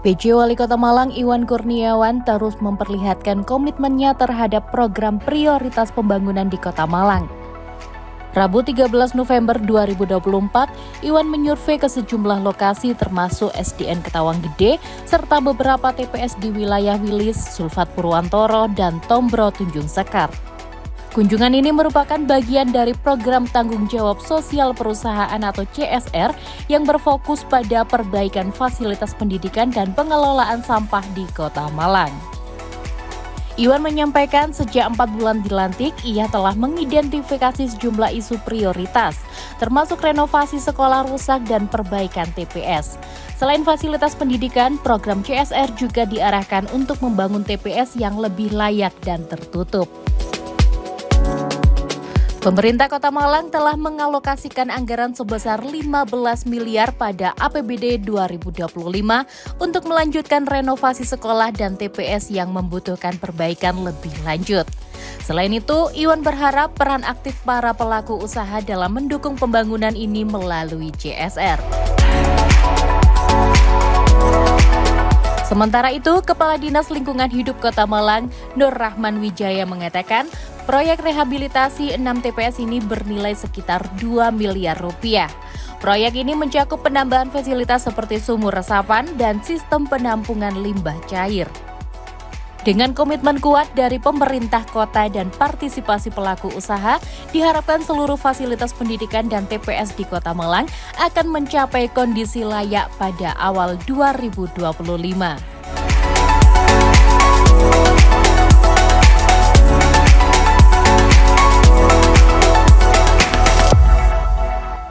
PJ Wali Kota Malang Iwan Kurniawan terus memperlihatkan komitmennya terhadap program prioritas pembangunan di Kota Malang. Rabu 13 November 2024, Iwan menyurvei ke sejumlah lokasi termasuk SDN Ketawang Gede serta beberapa TPS di wilayah Wilis, Sulfat Purwantoro, dan Tombro Tunjung Sekar. Kunjungan ini merupakan bagian dari program tanggung jawab sosial perusahaan atau CSR yang berfokus pada perbaikan fasilitas pendidikan dan pengelolaan sampah di Kota Malang. Iwan menyampaikan sejak 4 bulan dilantik, ia telah mengidentifikasi sejumlah isu prioritas, termasuk renovasi sekolah rusak dan perbaikan TPS. Selain fasilitas pendidikan, program CSR juga diarahkan untuk membangun TPS yang lebih layak dan tertutup. Pemerintah Kota Malang telah mengalokasikan anggaran sebesar 15 miliar pada APBD 2025 untuk melanjutkan renovasi sekolah dan TPS yang membutuhkan perbaikan lebih lanjut. Selain itu, Iwan berharap peran aktif para pelaku usaha dalam mendukung pembangunan ini melalui CSR. Sementara itu, Kepala Dinas Lingkungan Hidup Kota Malang, Nur Rahman Wijaya mengatakan, proyek rehabilitasi 6 TPS ini bernilai sekitar 2 miliar rupiah. Proyek ini mencakup penambahan fasilitas seperti sumur resapan dan sistem penampungan limbah cair. Dengan komitmen kuat dari pemerintah kota dan partisipasi pelaku usaha, diharapkan seluruh fasilitas pendidikan dan TPS di Kota Malang akan mencapai kondisi layak pada awal 2025.